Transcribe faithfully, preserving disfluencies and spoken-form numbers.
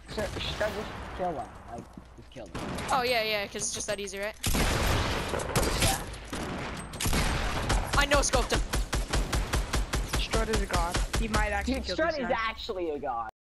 So, Strut, just kill him. Like, just kill him. Oh yeah, yeah, because it's just that easy, right? Yeah. I no scoped him. Strut is a god. He might actually Dude, kill Strut this is guy. actually a god.